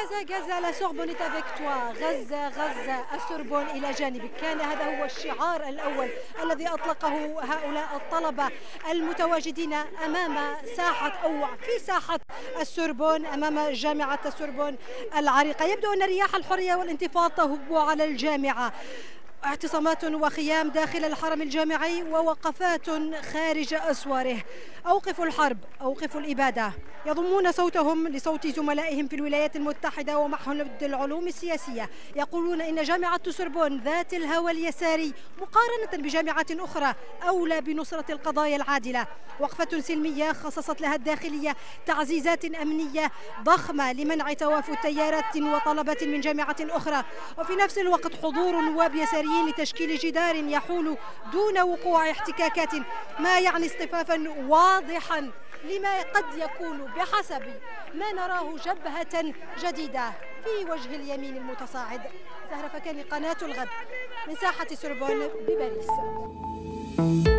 Gaza, la Sorbonne est avec toi. غزة السوربون إلى جانبك. كان هذا هو الشعار الأول الذي أطلقه هؤلاء الطلبة المتواجدين أمام ساحة أو في ساحة السوربون أمام جامعة السوربون العريقة. يبدو أن رياح الحرية والانتفاض تهب على الجامعة. اعتصامات وخيام داخل الحرم الجامعي ووقفات خارج أسواره. أوقفوا الحرب، أوقفوا الإبادة. يضمون صوتهم لصوت زملائهم في الولايات المتحدة ومعهد العلوم السياسية. يقولون إن جامعة سوربون ذات الهوى اليساري مقارنة بجامعات أخرى أولى بنصرة القضايا العادلة. وقفة سلمية خصصت لها الداخلية تعزيزات أمنية ضخمة لمنع توافد تيارات وطلبة من جامعة أخرى، وفي نفس الوقت حضور نواب يساريين لتشكيل جدار يحول دون وقوع احتكاكات، ما يعني اصطفافا واضحا لما قد يكون بحسب ما نراه جبهة جديدة في وجه اليمين المتصاعد. زهرة فكاني، قناة الغد من ساحة سوربون بباريس.